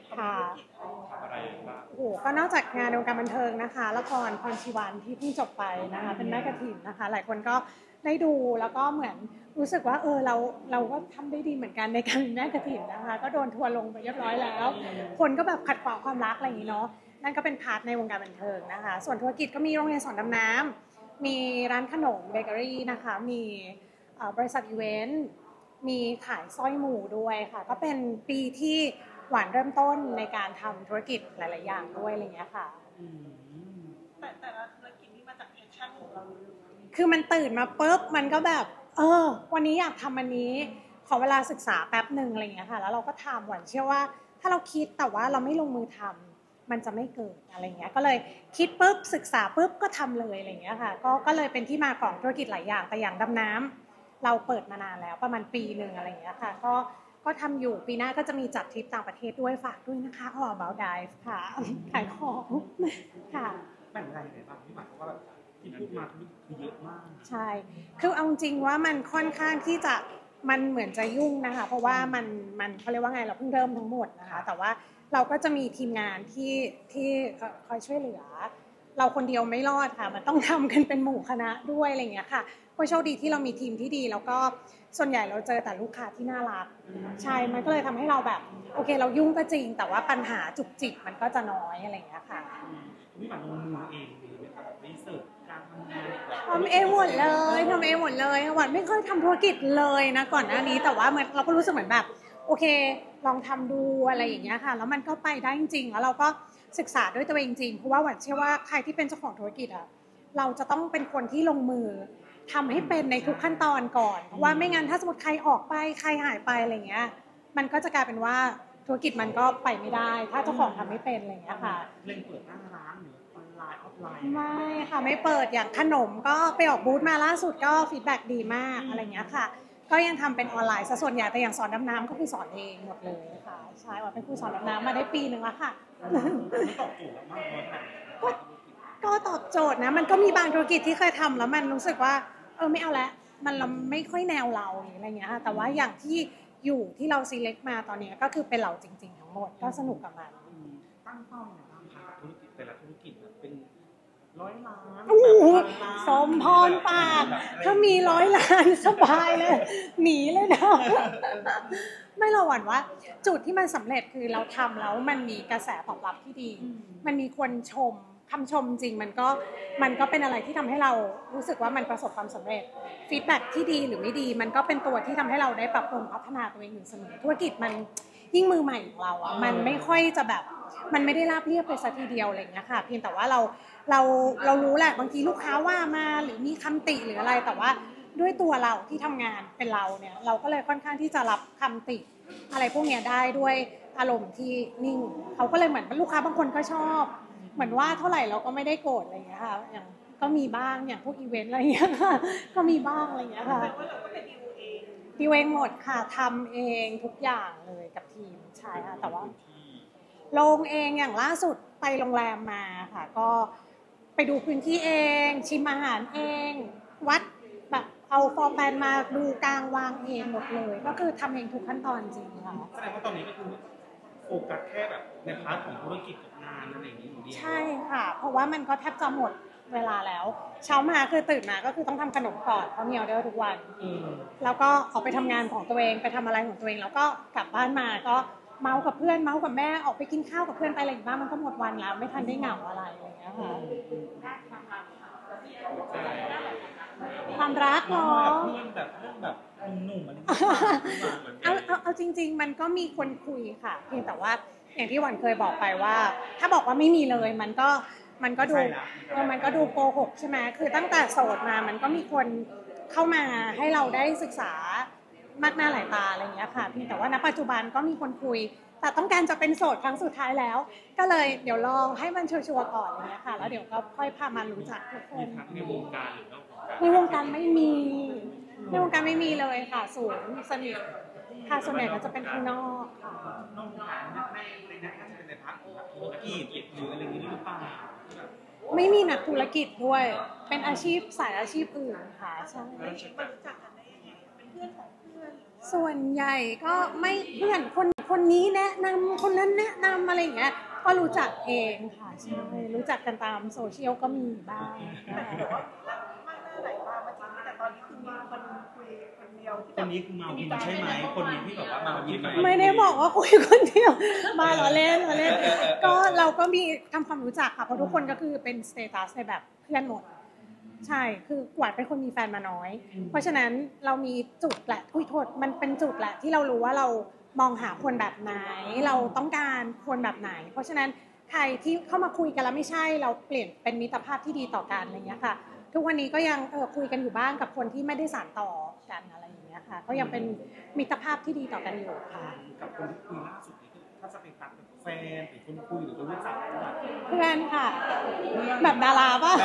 ค่ะโอ้โหก็นอกจากงานในวงการบันเทิงนะคะละครพรชีวันที่เพิ่งจบไปนะคะเป็นแม่กฐินนะคะหลายคนก็ได้ดูแล้วก็เหมือนรู้สึกว่าเราก็ทำได้ดีเหมือนกันในการเป็นแม่กฐินนะคะก็โดนทัวร์ลงไปเรียบร้อยแล้วคนก็แบบขัดขวางความรักอะไรอย่างนี้เนาะนั่นก็เป็นพาร์ทในวงการบันเทิงนะคะส่วนธุรกิจก็มีโรงเรียนสอนดำน้ำมีร้านขนมเบเกอรี่นะคะมีบริษัทอีเวนต์มีขายสร้อยหมู่ด้วยค่ะก็เป็นปีที่หวานเริ่มต้นในการทำธุรกิจหลายๆอย่างด้วยอะไรอย่างเงี้ยค่ะแต่ละธุรกิจนี่มาจากแพชชั่นของเราคือมันตื่นมาปุ๊บมันก็แบบวันนี้อยากทำอันนี้ขอเวลาศึกษาแป๊บหนึ่งอะไรอย่างเงี้ยค่ะแล้วเราก็ทำหวานเชื่อว่าถ้าเราคิดแต่ว่าเราไม่ลงมือทำมันจะไม่เกิดอะไรเงี้ยก็เลยคิดปุ๊บศึกษาปุ๊บก็ทำเลยอะไรเงี้ยค่ะก็เลยเป็นที่มาของธุรกิจหลายอย่างแต่อย่างดำน้ำเราเปิดมานานแล้วประมาณปีนึงอะไรเงี้ยค่ะก็ทำอยู่ปีหน้าก็จะมีจัดทริปต่างประเทศด้วยฝากด้วยนะคะAll About Dive ค่ะขายของค่ะแบ่งรายไหนบ้างพี่หมายเพราะว่าที่พูดมาคือเยอะมากใช่คือเอาจริงว่ามันค่อนข้างที่จะมันเหมือนจะยุ่งนะคะเพราะว่ามันเขาเรียกว่าไงเราเพิ่งเริ่มทั้งหมดนะคะแต่ว่าเราก็จะมีทีมงานที่คอยช่วยเหลือเราคนเดียวไม่รอดค่ะมันต้องทำกันเป็นหมู่คณะด้วยอะไรอย่างเงี้ยค่ะก็โชคดีที่เรามีทีมที่ดีแล้วก็ส่วนใหญ่เราเจอแต่ลูกค้าที่น่ารักใช่มันก็เลยทำให้เราแบบโอเคเรายุ่งก็จริงแต่ว่าปัญหาจุกจิกมันก็จะน้อยอะไรอย่างเงี้ยค่ะพี่หมายลงมือเองเลยไหมครับรีเสิร์ชการทำงานทำเองหมดเลยหวานไม่เคยทำธุรกิจเลยนะก่อนหน้านี้แต่ว่าเหมือนเราก็รู้สึกเหมือนแบบโอเคลองทำดูอะไรอย่างเงี้ยค่ะแล้วมันก็ไปได้จริงๆแล้วเราก็ศึกษาด้วยตัวเองจริงเพราะว่าหวานเชื่อว่าใครที่เป็นเจ้าของธุรกิจอ่ะเราจะต้องเป็นคนที่ลงมือทำให้เป็นในทุกขั้นตอนก่อนเพราะว่าไม่งั้นถ้าสมมติใครออกไปใครหายไปอะไรเงี้ยมันก็จะกลายเป็นว่าธุรกิจมันก็ไปไม่ได้ถ้าเจ้าของทำไม่เป็นอะไรเงี้ยค่ะเล่นเปิดหน้าร้านหรือออนไลน์ออฟไลน์ไม่ค่ะไม่เปิดอย่างขนมก็ไปออกบูธมาล่าสุดก็ฟีดแบ็กดีมากอะไรเงี้ยค่ะก็ยังทำเป็นออนไลน์ซะส่วนใหญ่แต่อย่างสอนดำน้ำก็คือสอนเองหมดเลยค่ะใช่ว่าเป็นครูสอนดำน้ำมาได้ปีนึงแล้วค่ะตอบโจทย์แล้วมากเลยก็ตอบโจทย์นะมันก็มีบางธุรกิจที่เคยทำแล้วมันรู้สึกว่าไม่เอาละมันเราไม่ค่อยแนวเราอะไรเงี้ยค่ะแต่ว่าอย่างที่อยู่ที่เรา select มาตอนนี้ก็คือเป็นเราจริงๆทั้งหมดก็สนุกกับมันตั้งเป้าอย่างไรบ้างคะธุรกิจแต่ละธุรกิจเป็น100 ล้านสมพรปากถ้ามี100 ล้านสบายเลยหนีเลยนะไม่เราหวั่นว่าจุดที่มันสำเร็จคือเราทำแล้วมันมีกระแสตอบรับที่ดีมันมีคนชมคำชมจริงมันก็เป็นอะไรที่ทำให้เรารู้สึกว่ามันประสบความสำเร็จฟีดแบ็กที่ดีหรือไม่ดีมันก็เป็นตัวที่ทำให้เราได้ปรับปรุงพัฒนาตัวเองอยู่เสมอธุรกิจมันยิ่งมือใหม่ของเราอ่ะมันไม่ค่อยจะแบบมันไม่ได้ราบเรียบไปซะทีเดียวอะไรอย่างเงี้ยค่ะเพียงแต่ว่าเรารู้แหละบางทีลูกค้าว่ามาหรือมีคำติหรืออะไรแต่ว่าด้วยตัวเราที่ทำงานเป็นเราเนี่ยเราก็เลยค่อนข้างที่จะรับคำติอะไรพวกเนี้ยได้ด้วยอารมณ์ที่นิ่งเขาก็เลยเหมือนลูกค้าบางคนก็ชอบเหมือนว่าเท่าไหร่เราก็ไม่ได้โกรธอะไรอย่างเงี้ยค่ะอย่างก็มีบ้างอย่างพวกอีเวนต์อะไรอย่างเงี้ยค่ะก็มีบ้างอะไรอย่างเงี้ยค่ะดีเองหมดค่ะทำเองทุกอย่างเลยกับทีมใช่ค่ะแต่ว่าลงเองอย่างล่าสุดไปโรงแรมมาค่ะก็ไปดูพื้นที่เองชิมอาหารเองวัดแบบเอาฟอร์แพลนมาดูกลางวางเองหมดเลยก็คือทำเองทุกขั้นตอนจริงค่ะแสดงว่าตอนนี้ก็คือโฟกัสแค่แบบในพาร์ทของธุรกิจกับงานอะไรอย่างนี้อยู่ดีใช่ค่ะเพราะว่ามันก็แทบจะหมดเวลาแล้วเช้ามาคือตื่นมาก็คือต้องทำขนมก่อนเพราะมีออเดอร์ทุกวันแล้วก็ออกไปทำงานของตัวเองไปทำอะไรของตัวเองแล้วก็กลับบ้านมาก็เมากับเพื่อนเมากับแม่ออกไปกินข้าวกับเพื่อนไปอะไรบ้างมันก็หมดวันแล้วไม่ทันได้เหงาอะไรอย่างเงี้ยค่ะความรักเหรอเพื่อนแบบเรื่องแบบหนุ่มๆอะไรเอาจริงๆมันก็มีคนคุยค่ะเพียงแต่ว่าอย่างที่วันเคยบอกไปว่าถ้าบอกว่าไม่มีเลยมันก็ดูโกหกใช่ไหมคือตั้งแต่โสดมามันก็มีคนเข้ามาให้เราได้ศึกษามากหน้าหลายตาอะไรอย่างเงี้ยค่ะเพียงแต่ว่าณปัจจุบันก็มีคนคุยแต่ต้องการจะเป็นโสดครั้งสุดท้ายแล้วก็เลยเดี๋ยวลองให้มันชัวร์ๆก่อนอะไรเงี้ยค่ะแล้วเดี๋ยวก็ค่อยพามารู้จักทุกคนในวงการหรือนอกวงการในวงการไม่มีเลยค่ะศูนย์สนิทค่ะส่วนใหญ่ก็จะเป็นข้างนอกค่ะนอกวงการไม่น่าจะเป็นในพาร์ทของธุรกิจหรืออะไรอย่างนี้หรือเปล่าไม่มีนักธุรกิจด้วยเป็นอาชีพสายอาชีพอื่นค่ะใช่มารู้จักกันได้ยังไงเป็นเพื่อนของเพื่อนส่วนใหญ่ก็ไม่เพื่อนคนคนนี้แนะนำคนนั้นแนะนำอะไรอย่างเงี้ยก็รู้จักเองค่ะใช่รู้จักกันตามโซเชียลก็มีบ้างแต่ที่บอกว่ารักมากหน้าไหลตามมาจริงแต่ตอนนี้คือมีคนคุยคนเดียวที่คนนี้คือมาวินใช่ไหมคนนี้ที่แบบว่ามาวินไหมไม่ได้บอกว่าคุยคนเดียวมาล้อเล่นก็เราก็มีทำความรู้จักค่ะเพราะทุกคนก็คือเป็นสเตตัสในแบบเพื่อนหมดใช่คือหวานเป็นคนมีแฟนมาน้อย เพราะฉะนั้นเรามีจุดแหละโทษมันเป็นจุดแหละที่เรารู้ว่าเรามองหาคนแบบไหนเราต้องการคนแบบไหน เพราะฉะนั้นใครที่เข้ามาคุยกันแล้วไม่ใช่เราเปลี่ยนเป็นมิตรภาพที่ดีต่อกันอะไรเงี้ยค่ะทุกวันนี้ก็ยังคุยกันอยู่บ้างกับคนที่ไม่ได้สานต่อกันอะไรอย่างเงี้ยค่ะก็ยังเป็นมิตรภาพที่ดีต่อกันอยู่ค่ะกับคนที่คุยล่าสุดนี่คือถ้าสเปคตัสแฟนหรือคนคุยหรือคนรู้จักเพื่อนค่ะ แบบดาราป่ะ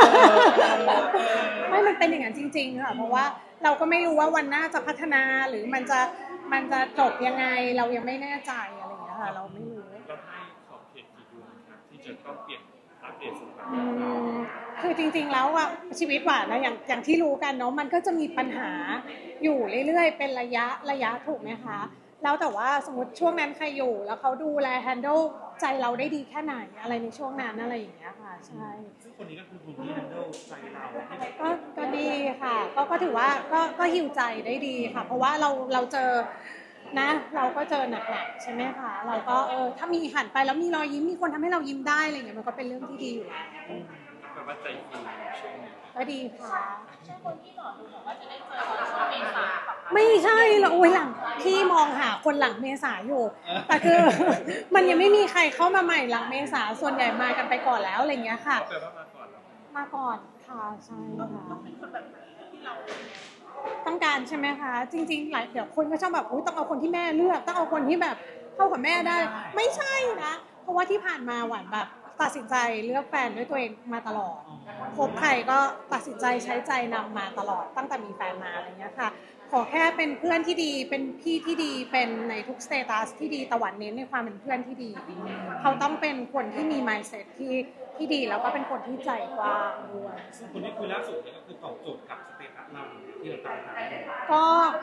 ไม่มันเป็นอย่างนั้นจริงๆค่ะเพราะว่าเราก็ไม่รู้ว่าวันหน้าจะพัฒนาหรือมันจะจบยังไงเรายังไม่แน่ใจอะไรอย่างเงี้ยค่ะเราไม่รู้เราให้ขอบเขตกี่เดือนครับที่จะต้องเปลี่ยนอัปเดตสถานะคือจริงๆแล้วอะชีวิตหวานนะอย่างที่รู้กันเนาะมันก็จะมีปัญหาอยู่เรื่อยๆเป็นระยะถูกไหมคะแล้วแต่ว่าสมมติช่วงนั้นใครอยู่แล้วเขาดูแล handle ใจเราได้ดีแค่ไหนอะไรในช่วงนั้นอะไรอย่างเงี้ยค่ะใช่ซึ่งคนนี้ก็คือคนที่ handle ใจเราให้แบบก็ดีค่ะก็ถือว่าก็ฮิวใจได้ดีค่ะ เพราะว่าเราเจอนะเราก็เจอหนักๆใช่ไหมคะเราก็ถ้ามีหันไปแล้วมีรอยยิ้มมีคนทำให้เรายิ้มได้อะไรเงี้ยมันก็เป็นเรื่องที่ดีอยู่แล้วแปลว่าใจฟูช่วงนี้ก็ดีค่ะใช่คนที่หมอดูบอกว่าจะได้เจอตอนช่วงเมษาแบบไม่ใช่หรอกโอ้ยหลังพี่มองหาคนหลังเมษาอยู่แต่คือ มันยังไม่มีใครเข้ามาใหม่หลังเมษาส่วนใหญ่มากันไปก่อนแล้วอะไรเงี้ยค่ะแปลว่ามาก่อนแล้วมาก่อนค่ะใช่ค่ะต้องเป็นคนแบบไหนที่เราต้องการใช่ไหมคะจริงๆหลายเดี๋ยวคนก็ชอบแบบต้องเอาคนที่แม่เลือกต้องเอาคนที่แบบเข้ากับแม่ได้ไม่ใช่นะเพราะว่าที่ผ่านมาหวานแบบตัดสินใจเลือกแฟนด้วยตัวเองมาตลอดคบใครก็ตัดสินใจใช้ใจนำมาตลอดตั้งแต่มีแฟนมาอะไรเงี้ยค่ะขอแค่เป็นเพื่อนที่ดีเป็นพี่ที่ดีเป็นในทุกสเตตัสที่ดีตะวันเน้นในความเป็นเพื่อนที่ดีเขาต้องเป็นคนที่มี mindset ที่ดีแล้วก็เป็นคนที่ใจกว้างด้วยซึ่งคนที่คุยล่าสุดเนี่ยก็คือตอบโจทย์กับสเตตัสเราที่เราตามหาก็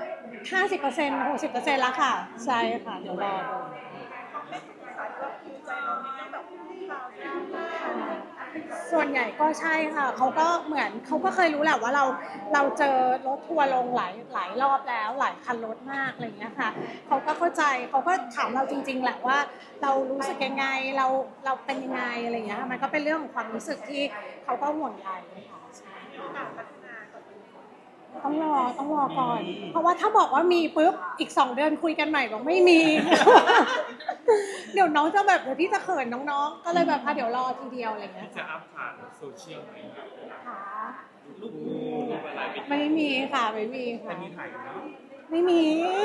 50% 60%แล้วค่ะ ใช่ค่ะ เดี๋ยวรอดูเขาให้คำปรึกษาที่ว่าคิวใจเราในเรื่องแบบเราใช่ไหมส่วนใหญ่ก็ใช่ค่ะ เขาก็เหมือนเขาก็เคยรู้แหละว่าเราเจอรถทัวร์ลงหลายรอบแล้วหลายคันรถมากอะไรอย่างเงี้ยค่ะเขาก็เข้าใจเขาก็ถามเราจริงๆแหละว่าเรารู้สึกยังไงเราเป็นยังไงอะไรอย่างเงี้ยค่ะมันก็เป็นเรื่องของความรู้สึกที่เขาก็ห่วงใยค่ะใช่มีโอกาสพัฒนาก่อนต้องรอก่อน เพราะว่าถ้าบอกว่ามีปุ๊บอีก2 เดือนคุยกันใหม่บอกไม่มี เดี๋ยวน้องจะแบบเดี๋ยวพี่จะเขินน้องๆ ก็เลยแบบเดี๋ยวรอทีเดียวอะไรอย่างเงี้ยจะอัพผ่านโซเชียลไหมครับค่ะลูกรูปอะไรเป็นไม่มีค่ะไม่มีแต่ค่ะมีถ่ายเนาะไม่มี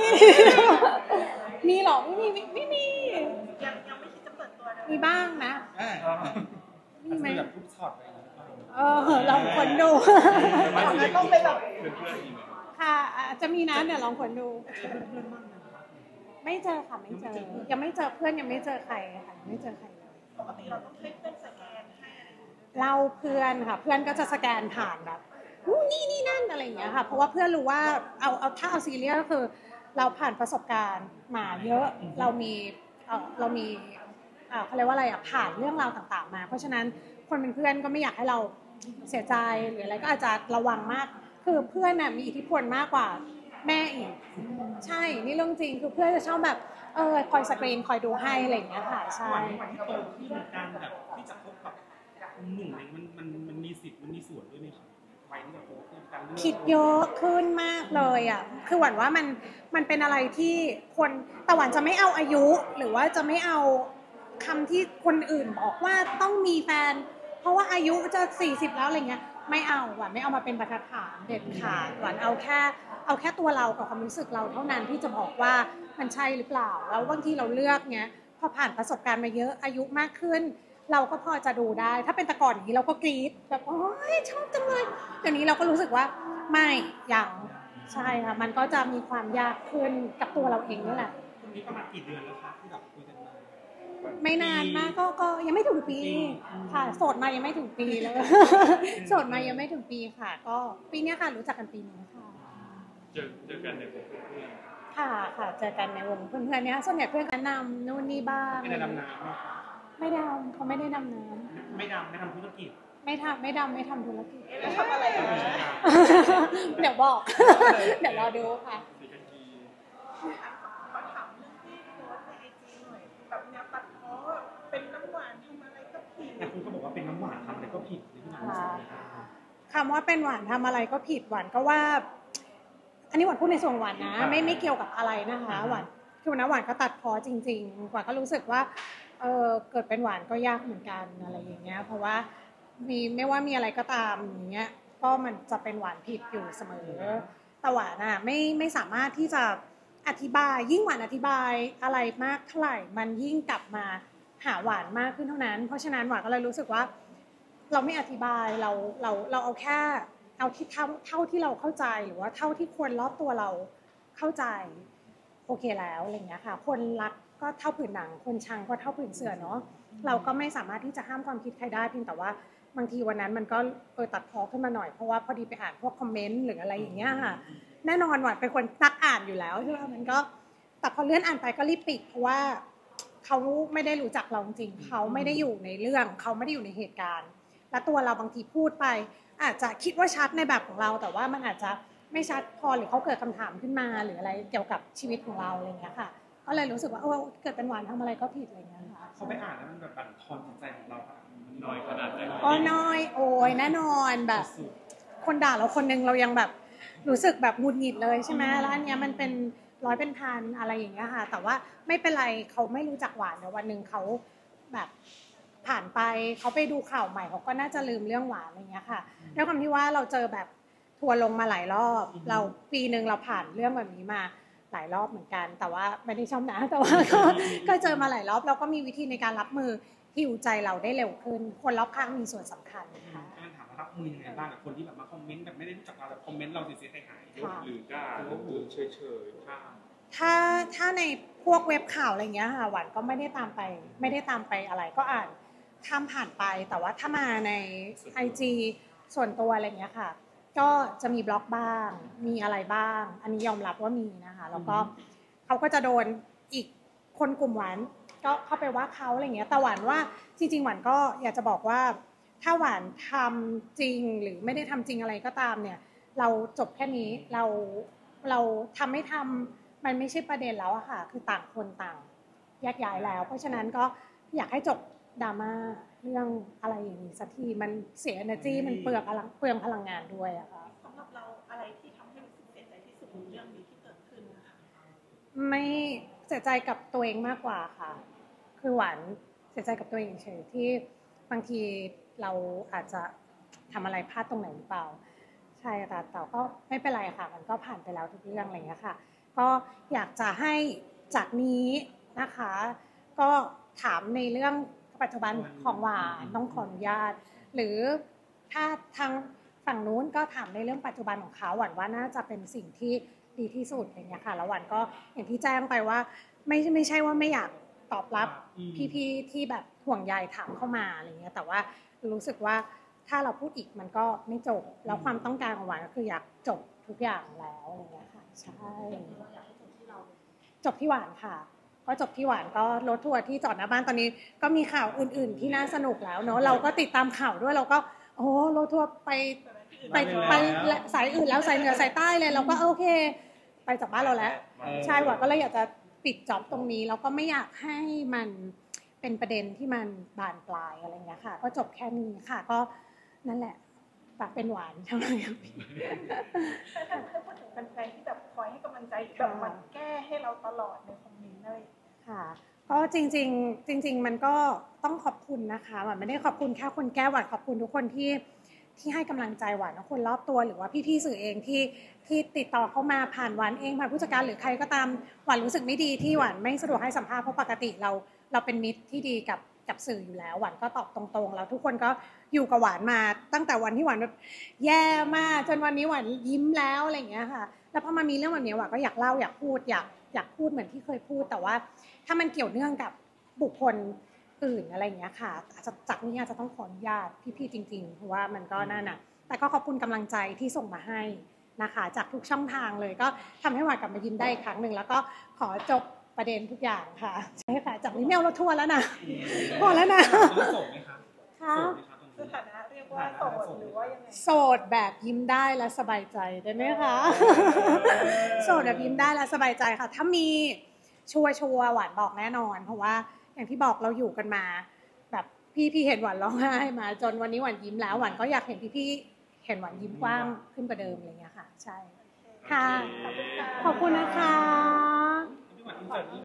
มีหรอไม่มียังไม่คิดจะเปิดตัวเลยมีบ้างนะมีไหมแบบรูปช็อตอะไรอย่างเงี้ยลองคนดูไม่ถึงจะต้องไปแบบเพื่อนๆอีกไหมค่ะอาจจะมีนะเดี๋ยวลองคนดู ไม่เจอค่ะไม่เจอ ยังไม่เจอเพื่อนยังไม่เจอใครค่ะยังไม่เจอใครเลยปกติเราต้องให้เพื่อนสแกนให้อะไรอย่างเงี้ยเล่าเพื่อนค่ะเพื่อนก็จะสแกนผ่านแบบนี่นั่นอะไรอย่างเงี้ยค่ะเพราะว่าเพื่อนรู้ว่าถ้าเอาซีเรียสก็คือเราผ่านประสบการณ์มาเยอะเรามีเขาเรียกว่าอะไรผ่านเรื่องราวต่างๆมา เพราะฉะนั้นคนเป็นเพื่อนก็ไม่อยากให้เราเสียใจหรืออะไรก็อาจจะระวังมากคือเพื่อนน่ะมีอิทธิพลมากกว่าแม่อีกใช่นี่เรื่องจริงคือเพื่อนจะชอบแบบคอยสกรีนคอยดูให้อะไรอย่างเงี้ยค่ะใช่วันที่โตขึ้นการแบบที่จะพบกับหนุ่มเนี่ยมันมีสิทธิ์มันมีส่วนด้วยไหมครับวัยที่แบบโตขึ้นการเลือกคิดเยอะขึ้นมากเลยอ่ะ คือหวันว่ามันเป็นอะไรที่คนแต่หวันจะไม่เอาอายุหรือว่าจะไม่เอาคำที่คนอื่นบอกว่าต้องมีแฟน เพราะว่าอายุจะ40แล้วอะไรเงี้ยไม่เอาหวันไม่เอามาเป็นบรรทัดฐานเด็ดขาดหวันเอาแค่ตัวเรากับความรู้สึกเราเท่านั้นที่จะบอกว่ามันใช่หรือเปล่าแล้วบางทีเราเลือกเงี้ยพอผ่านประสบการณ์มาเยอะอายุมากขึ้น เราก็พอจะดูได้ถ้าเป็นแต่ก่อนอย่างนี้เราก็กรี๊ดแบบโอ๊ยชอบจังเลยเดี๋ยวนี้เราก็รู้สึกว่าไม่ยังใช่ค่ะมันก็จะมีความยากขึ้นกับตัวเราเองนี่แหละตรงนี้ประมาณกี่เดือนแล้วครับที่แบบคุยกันมาไม่นานมากก็ยังไม่ถึงปีค่ะโสดมายังไม่ถึงปีเลย โสดมายังไม่ถึงปีค่ะ ก็ปีเนี้ยค่ะรู้จักกันปีนี้ค่ะเจอกันในกลุ่มเพื่อนค่ะค่ะเจอกันในวงเพื่อนๆเนี่ยส่วนใหญ่เพื่อนแนะนำนู่นนี่บ้างไม่ได้ดำน้ำเนอะไม่ดำเขาไม่ได้ดำน้ไม่ทำธุรกิจำไม่ทำธุรกิจแล้วทำอะไรอยู่เดี๋ยวบอก เดี๋ยวรอดูค่ะขอถามเรื่องที่โพสต์ในไอจีหน่อยแบบแนวตัดพ้อเป็นน้ำหวานทำอะไรก็ผิดแต่คุณก็บอกว่าเป็นน้ำหวานทำอะไรก็ผิดในที่หวานรู้สึกนะครับคำว่าเป็นหวานทำอะไรก็ผิดหวานก็ว่า อันนี้หวานพูดในส่วนหวานนะไม่เกี่ยวกับอะไรนะคะหวานคือวันนั้นหวานก็ตัดพ้อจริงๆหวานก็รู้สึกว่าเกิดเป็นหวานก็ยากเหมือนกันอะไรอย่างเงี้ยเพราะว่าไม่ว่ามีอะไรก็ตามอย่างเงี้ยก็มันจะเป็นหวานผิดอยู่เสมอแต่หวานอะไม่สามารถที่จะอธิบายยิ่งหวานอธิบายอะไรมากเท่าไหร่มันยิ่งกลับมาหาหวานมากขึ้นเท่านั้นเพราะฉะนั้นหวานก็เลยรู้สึกว่า เราไม่อธิบายเราเอาแค่เอาที่เท่าที่เราเข้าใจหรือว่าเท่าที่คนรอบตัวเราเข้าใจโอเคแล้วอะไรเงี้ยค่ะคนรักก็เท่าผืนหนังคนชังก็เท่าผืนเสื่อเนาะเราก็ไม่สามารถที่จะห้ามความคิดใครได้เพียงแต่ว่าบางทีวันนั้นมันก็ตัดพ้อขึ้นมาหน่อยเพราะว่าพอดีไปอ่านพวกคอมเมนต์หรืออะไรอย่างเงี้ยค่ะแน่นอนหวานเป็นคนนักอ่านอยู่แล้วใช่ไหมมันก็แต่พอเลื่อนอ่านไปก็รีบปิดเพราะว่าเขาไม่ได้รู้จักเราจริงเขาไม่ได้อยู่ในเรื่องเขาไม่ได้อยู่ในเหตุการณ์ และตัวเราบางทีพูดไปอาจจะคิดว่าชัดในแบบของเราแต่ว่ามันอาจจะไม่ชัดพอหรือเขาเกิดคำถามขึ้นมาหรืออะไรเกี่ยวกับชีวิตของเราอะไรอย่างเงี้ยค่ะก็เลยรู้สึกว่าเกิดเป็นหวานทำอะไรก็ผิดอะไรอย่างเงี้ยค่ะเขาไปอ่านแล้วมันแบบบั่นทอนจิตใจของเราค่ะน้อยขนาดไหนก็น้อยโอ้ยแน่นอนแบบคนด่าเราคนนึงเรายังแบบรู้สึกแบบหงุดหงิดเลยใช่ไหมแล้วอันเนี้ยมันเป็นร้อยเป็นพันอะไรอย่างเงี้ยค่ะแต่ว่าไม่เป็นไรเขาไม่รู้จักหวานเดี๋ยววันนึงเขาแบบผ่านไปเขาไปดูข่าวใหม่เขาก็น่าจะลืมเรื่องหวานอะไรเงี้ยค่ะด้วยความที่ว่าเราเจอแบบทัวร์ลงมาหลายรอบเราปีนึงเราผ่านเรื่องแบบนี้มาหลายรอบเหมือนกันแต่ว่าไม่ได้ชอบนะแต่ว่าก็เจอมาหลายรอบเราก็มีวิธีในการรับมือฮิวใจเราได้เร็วขึ้นคนรอบข้างมีส่วนสำคัญค่ะการถามว่ารับมือยังไงบ้างกับคนที่แบบมาคอมเมนต์แบบไม่ได้รู้จักเราแต่คอมเมนต์เราเสียหายยกหรือกล้าหรือเฉยๆข้ามถ้าในพวกเว็บข่าวอะไรเงี้ยค่ะหวานก็ไม่ได้ตามไปอะไรก็อ่านข้ามผ่านไปแต่ว่าถ้ามาใน IG ส่วนตัวอะไรเงี้ยค่ะก็จะมีบล็อกบ้างมีอะไรบ้างอันนี้ยอมรับว่ามีนะคะแล้วก็เขาก็จะโดนอีกคนกลุ่มหวานก็เข้าไปว่าเขาอะไรเงี้ยแต่หวานว่าจริงๆหวานก็อยากจะบอกว่าถ้าหวานทำจริงหรือไม่ได้ทำจริงอะไรก็ตามเนี่ยเราจบแค่นี้เราทำไม่ทำมันไม่ใช่ประเด็นแล้วอะค่ะคือต่างคนต่างแยกย้ายแล้วเพราะฉะนั้นก็อยากให้จบดราม่าเรื่องอะไรอย่างนี้สักทีมันเสีย energy มันเปลืองพลังงานด้วยอะค่ะสำหรับเราอะไรที่ทำให้รู้สึกเสียใจที่สุดในเรื่องนี้ที่เกิดขึ้นนะคะไม่เสียใจกับตัวเองมากกว่าค่ะคือหวานเสียใจกับตัวเองเฉยที่บางทีเราอาจจะทำอะไรพลาดตรงไหนหรือเปล่าใช่แต่ก็ไม่เป็นไรค่ะมันก็ผ่านไปแล้วทุกเรื่องอะไรอย่างเงี้ยค่ะก็อยากจะให้จากนี้นะคะก็ถามในเรื่องปัจจุบันของหวานต้องขออนุญาตหรือถ้าทางฝั่งนู้นก็ถามในเรื่องปัจจุบันของเขาหวานว่าน่าจะเป็นสิ่งที่ดีที่สุดอย่างเงี้ยค่ะแล้วหวานก็อย่างที่แจ้งไปว่าไม่ใช่ว่าไม่อยากตอบรับพี่ๆที่แบบห่วงใยถามเข้ามาอะไรเงี้ยแต่ว่ารู้สึกว่าถ้าเราพูดอีกมันก็ไม่จบแล้วความต้องการของหวานก็คืออยากจบทุกอย่างแล้วอะไรเงี้ยค่ะใช่จบที่หวานค่ะก็จบที่หวานก็รถทัวร์ที่จอดหน้าบ้านตอนนี้ก็มีข่าวอื่นๆที่น่าสนุกแล้วเนาะเราก็ติดตามข่าวด้วยเราก็โอ้รถทัวร์ไปสายอื่นแล้วสายเหนือสายใต้เลยเราก็โอเคไปจากบ้านเราแล้วใช่หวานก็เลยอยากจะปิดจ็อบตรงนี้แล้วก็ไม่อยากให้มันเป็นประเด็นที่มันบานปลายอะไรเงี้ยค่ะก็จบแค่นี้ค่ะก็นั่นแหละปากเป็นหวานใช่ไหมครับถ้าพูดถึงแฟนๆที่แบบคอยให้กำลังใจหรือแบบมันแก้ให้เราตลอดในคอมเมนต์เลยค่ะก็จริงมันก็ต้องขอบคุณนะคะหวานไม่ได้ขอบคุณแค่คนแก้หวานขอบคุณทุกคนที่ให้กำลังใจหวานนะคนรอบตัวหรือว่าพี่ๆสื่อเองที่ติดต่อเข้ามาผ่านหวานเองผ่านผู้จัดการหรือใครก็ตามหวานรู้สึกไม่ดีที่หวานไม่สะดวกให้สัมภาษณ์เพราะปกติเราเป็นมิตรที่ดีกับสื่ออยู่แล้วหวานก็ตอบตรงๆแล้วทุกคนก็อยู่กับหวานมาตั้งแต่วันที่หวานแบบแย่มากจนวันนี้หวานยิ้มแล้วอะไรอย่างเงี้ยค่ะแล้วพอมามีเรื่องแบบนี้หวานก็อยากเล่าอยากพูดอยากพูดเหมือนที่เคยพูดแต่ว่าถ้ามันเกี่ยวเนื่องกับบุคคลอื่นอะไรอย่างเงี้ยค่ะอาจจะจากนี้อาจจะต้องขออนุญาตพี่ๆจริงๆเพราะว่ามันก็นั่นน่ะแต่ก็ขอบคุณกำลังใจที่ส่งมาให้นะคะ จากทุกช่องทางเลยก็ทำให้หวานกลับมายิ้มได้อีกครั้งหนึ่งแล้วก็ขอจบประเด็นทุกอย่างค่ะใช่ค่ะจากนี้ไม่เอารถทัวร์แล้วนะพอแล้วนะโสดไหมคะค่ะโสดไหมคะตรงสนี้ถานะเรียกว่าโสดหรือว่ายังไงโสดแบบยิ้มได้และสบายใจได้ไหมคะโสดแบบยิ้มได้และสบายใจค่ะถ้ามีชัวร์หวานบอกแน่นอนเพราะว่าอย่างที่บอกเราอยู่กันมาแบบพี่เห็นหวานร้องไห้มาจนวันนี้หวานยิ้มแล้วหวานก็อยากเห็นพี่เห็นหวานยิ้มกว้างขึ้นกว่าเดิมอะไรเงี้ยค่ะใช่ค่ะขอบคุณนะคะพี่หวานอินเสิร์ต